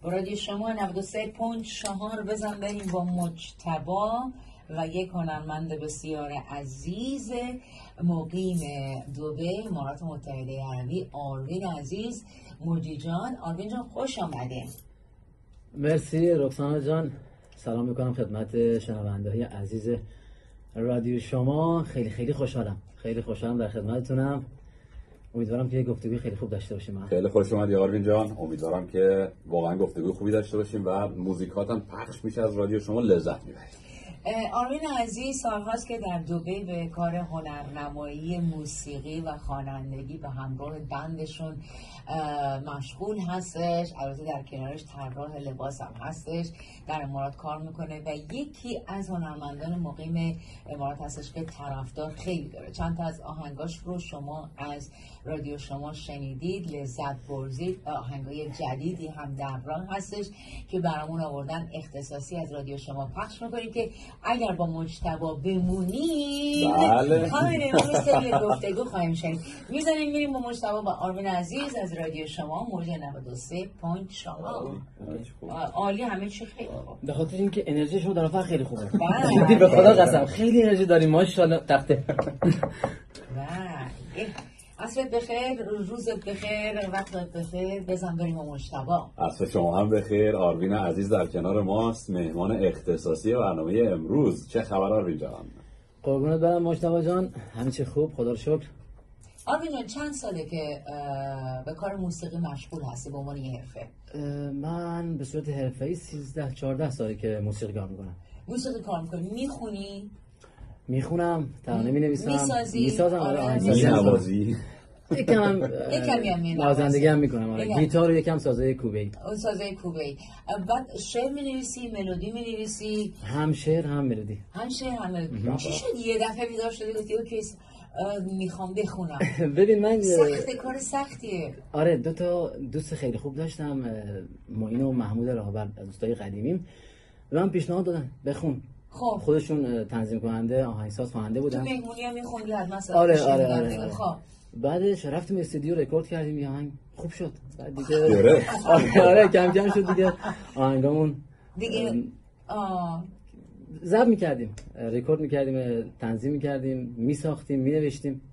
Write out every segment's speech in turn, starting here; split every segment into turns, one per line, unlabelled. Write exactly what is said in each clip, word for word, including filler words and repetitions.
رادیو شما نود و سه پوینت چهار بزن بریم با مجتبی و یک هنرمند بسیار عزیز مقیم دبی امارات متحده عربی، آروین عزیز. موجی جان، آروین جان خوش آمده.
مرسی رکسانا جان، سلام میکنم خدمت شنونده های عزیز رادیو شما. خیلی خیلی خوشحالم خیلی خوشحالم در خدمتتونم. امیدوارم که گفتگوی خیلی خوب داشته باشیم.
خیلی خوش اومدی آروین جان، امیدوارم که واقعا گفتگوی خوبی داشته باشیم و موزیکات هم پخش میشه از رادیو شما لذت میبریم.
آروین عزیز سالهاست که در دبی به کار هنرنمایی موسیقی و خوانندگی به همراه بندشون مشغول هستش. البته در کنارش طراح لباس هم هستش، در امارات کار میکنه و یکی از هنرمندان مقیم امارات هستش که طرفدار خیلی داره. چند تا از آهنگاش رو شما از رادیو شما شنیدید، لذت بردید. آهنگای جدیدی هم در راه هستش که برامون آوردن، اختصاصی از رادیو شما پخش میکنیم که اگر با مجتبی بمونید
بله
همین امروز سری گفتگو خواهیم شنید. میزنیم میریم با مجتبی با آروین عزیز از رادیو شما موج نود و سه پوینت چهار. عالی، همه چی خیلی خوب.
به خاطر اینکه انرژی شما در واقع خیلی خوبه.
بله
به خدا قسم خیلی انرژی داریم ماشاءالله. تخته
بله. عصرت بخیر، روزت بخیر، وقتت بخیر. بزن بریم با مجتبی.
عصر شما هم بخیر. آروین عزیز در کنار ماست، مهمان اختصاصی برنامه امروز. چه خبر آروین جان؟
قربونت برم مجتبی جان، همه چی خوب خدا رو شکر.
آروین جان چند ساله که به کار موسیقی مشغول هستی به عنوان یه حرفه؟
من به صورت حرفه‌ای سیزده چهارده ساله که موسیقی کار میکنم.
موسیقی کار میکنی؟ میخونی؟
میخونم، ترانه مینویسم،
میسازی؟
میسازم،
آره
آهنگسازی
نوازی
یکم هم
یکمی هم می
نوازندگی هم میکنم. آره گیتار و یکم سازه کوبه‌ای.
اون سازه کوبه‌ای. بعد شعر می‌نویسی، ملودی می‌نویسی؟
هم شعر هم ملودی.
هم شعر هم ملودی. چی شد یه دفعه بیدار شدی گفتی اوکی میخوام بخونم؟
ببین من
سخت، کار سختیه.
آره دو تا دوست خیلی خوب داشتم، معین و محمود راهبر، دوستای قدیمیم. و من پیشنهاد دادن بخون.
خب
خودشون تنظیم کننده، آهنگساز، خواننده بودن.
تو مهمونی هم می‌خوندی حتما؟
آره آره آره, آره.
خب
بعدش رفتیم استودیو رکورد کردیم، یه آهنگ خوب شد. بعد دیگه آره آره کم کم شد دیگه آهنگامون
دیگه آه
ضبط می‌کردیم، رکورد می‌کردیم، تنظیم می‌کردیم، می‌ساختیم، می‌نوشتیم.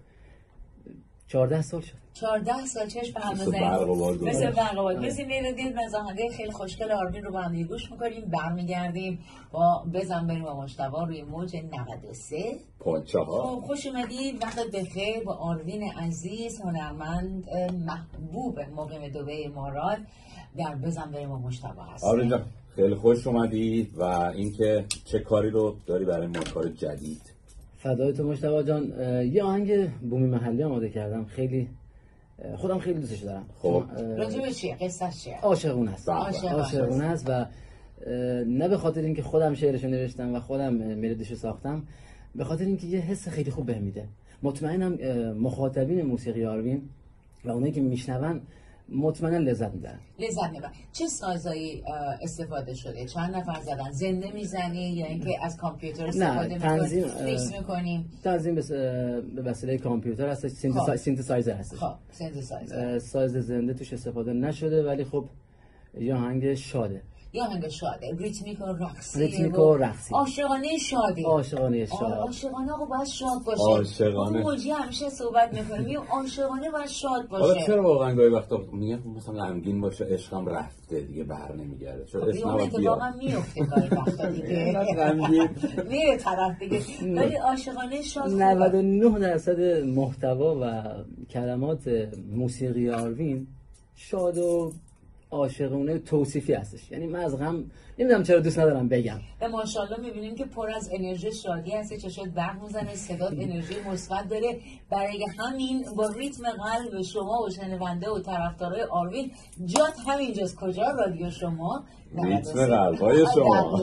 چهارده سال شد.
چهارده سال چشم به هم
مثل
بزنیم.
برق و باد.
مثل برق و باد. مثل میلودی مزاحمه خیلی خوشگل آروین رو با هم گوش می‌کنیم، برمیگردیم با بزن بریم با مجتبی روی موج نود و سه
پوینت چهار.
خب خوش اومدی، وقت بخیر. با آروین عزیز هنرمند محبوب مقیم دبی امارات در بزن بریم با مجتبی هست.
آروین جان خیلی خوش اومدی و اینکه چه کاری رو داری برای ما، کار جدید؟
فدای تو مجتبی جان. یه آهنگ بومی محلی آماده کردم، خیلی خودم خیلی دوستش دارم.
خب
راجع به چیه؟ قصه‌اش چیه؟
عاشقونه است. عاشقونه است و نه به خاطر اینکه خودم شعرشو نوشتم و خودم ملودیشو ساختم، به خاطر اینکه یه حس خیلی خوب بهم میده. مطمئنم مخاطبین موسیقی آروین و اونایی که میشنون مطمئنا لذت میبرن.
لذت میبرن. چه سازایی استفاده شده؟ چند نفر زدن؟ زنده میزنی یا اینکه از کامپیوتر استفاده میکنی؟
تنظیم
فیکس میکنیم.
تنظیم به وسیله کامپیوتر هست، سینتسایزر هست.
خب سینتسایزر.
ساز زنده توش استفاده نشده ولی خب یه آهنگ شاده.
یا آهنگ شاده، ریتمیک و رقصی.
ریتمیک و رقصی.
عاشقانه شادی.
عاشقانه شاد.
عاشقانه آقا باید شاد باشه.
عاشقانه.
موجی همیشه صحبت میکنه میگه عاشقانه باید شاد باشه.
حالا چرا واقعا گاهی وقتا میگن مثلا غمگین باشه عشقم رفته دیگه بر نمیگرده؟ چرا عشق نباید بیاد؟
واقعا میفته گاهی وقتا دیگه.
غمگین
میره طرف دیگه. ولی عاشقانه شاد.
نود و نه درصد محتوا و کلمات موسیقی آروین شاد و عاشقونه توصیفی هستش. یعنی من از غم نمیدونم چرا دوست ندارم بگم.
و ماشاءالله میبینیم که پر از انرژی شادی هستی، چشات برق میزنه، صدات انرژی مثبت داره. برای همین با ریتم قلب شما و شنونده و طرفدارای آروین جات همینجاست. کجا؟ رادیو شما
ریتم قلب‌های شما.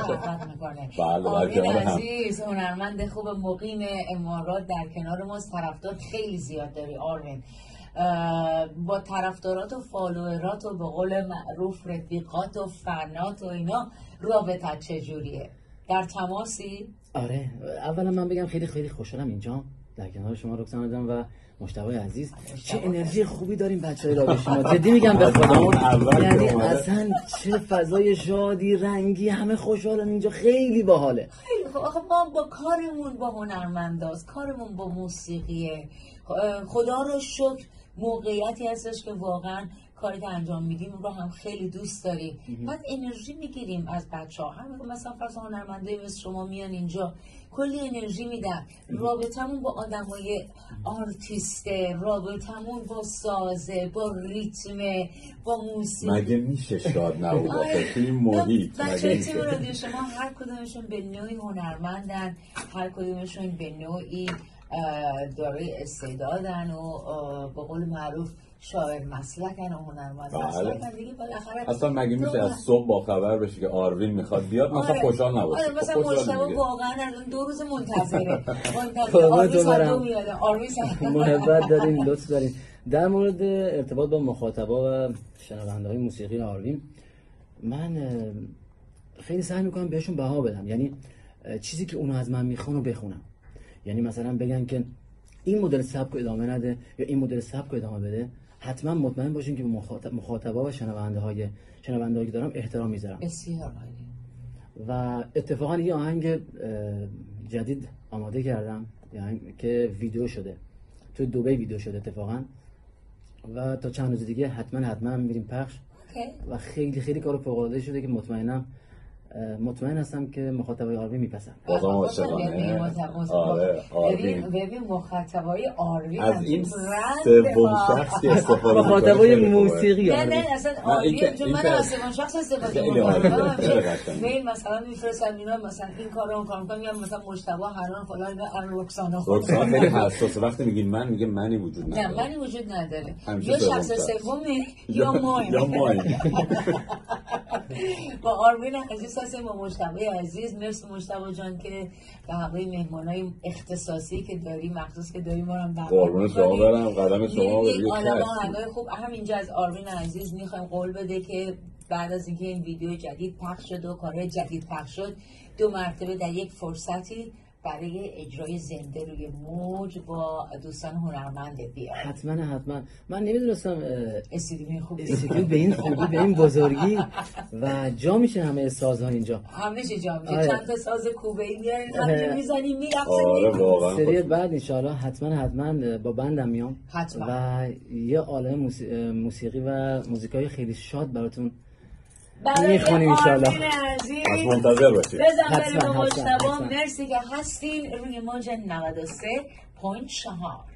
بله آروین عزیز هنرمند خوب مقیم امارات در کنار ماست. طرفدار خیلی زیاد داری آروین. با طرفدارات و فالوورات و به قول معروف رفیقات و فنات و اینا رابطت چجوریه؟ در تماسی؟
آره اولا من بگم خیلی خیلی خوشحالم اینجا در کنار شما رکسانا جان و مجتبی عزیز. چه انرژی خوبی داریم بچهای رادیو شما، جدی میگم به خدا، یعنی اصلا چه فضای شادی رنگی، همه خوشحالن اینجا، خیلی باحاله.
خیلی خب. آخه ما با کارمون با هنرمنداست، کارمون با موسیقیه. خدا رو شکر موقعیتی هستش که واقعا کاری که انجام میدیم رو هم خیلی دوست داریم. بعد انرژی میگیریم از بچه‌ها. هم مثلا فرض هنرمندای مثل شما میان اینجا کلی انرژی میدن. رابطمون با آدمای آرتیسته، رابطمون با سازه، با ریتم، با موسیقی.
مگه میشه شاد نبود تو این محیط؟
بچه‌های تیم رادیو شما هر کدومشون به نوعی هنرمندن، هر کدومشون به نوعی دارای استعدادن و به قول معروف شاعر مسلکن و هنرمند مسلکن دیگه. بالاخره
اصلا مگه میشه از صبح با خبر بشه که آروین میخواد بیاد مثلا
آره.
خوشحال نباشه؟
آره مثلا مجتبی واقعا دو روز منتظره منتظر آروین صدو میاده آروین صدو
محبت دارین، لطف دارین. در مورد ارتباط با مخاطبا و شنونده های موسیقی آروین، من خیلی سعی میکنم بهشون بها بدم، یعنی چیزی که اونو از من میخوان رو بخونم. یعنی مثلا بگن که این مدل سبک ادامه نده یا این مدل سبک ادامه بده، حتما مطمئن باشین که به مخاطب مخاطبا و شنونده های شنونده که دارم احترام میذارم.
بسیار عالی.
و اتفاقا یه آهنگ جدید آماده کردم، یعنی که ویدیو شده، تو دبی ویدیو شده اتفاقا، و تا چند روز دیگه حتما حتما میریم پخش.
okay.
و خیلی خیلی کار فوق العاده شده که مطمئنم مطمئن هستم که مخاطبای آروین میپسند.
بازم عاشقانه. آره آروین.
ببین مخاطبای آروین
از این سوم شخص که استفاده می‌کنه.
مخاطبای موسیقی.
نه نه اصلا آروین چون من از سوم شخص استفاده می‌کنم. میل مثلا میفرستم اینا مثلا این کارو اون کارو می‌کنم، میگم مثلا مجتبی هران فلان الان رکسانا
رکسانا خیلی حساسه وقتی میگین من میگه منی وجود نداره.
نه منی وجود نداره. یا شخص سومی یا ما
یا ما
با آروین عزیز هستیم، با مجتبی عزیز. مرسی مجتبی جان که به همه مهمانای اختصاصی که داری مخصوص که داری ما رو هم دعوت
قربون شما برم، قدم شما به روی
آدمای خوب. همینجا از آروین عزیز میخوایم قول بده که بعد از اینکه این ویدیو جدید پخش شد و کارهای جدید پخش شد، دو مرتبه در یک فرصتی برای اجرای زنده روی موج با دوستان هنرمند بیاد.
حتما حتما. من نمیدونستم
استودیو خوب
استودیو به این خوبی به این بزرگی و جا میشه همه سازها اینجا.
همه چی جا میشه. آره. چند تا ساز کوبه‌ای میارین همینجا میزنیم میرقصیم.
آره واقعا.
سری بعد ان شاء الله حتما حتما با بندم میام
حتما.
و یه عالمه موسیقی, موسیقی و موزیکای خیلی شاد براتون
میخونیم ان شاء الله.
از منتظر باشید.
بزن بریم با مجتبی. مرسی که هستین روی موج نود و سه و چهار.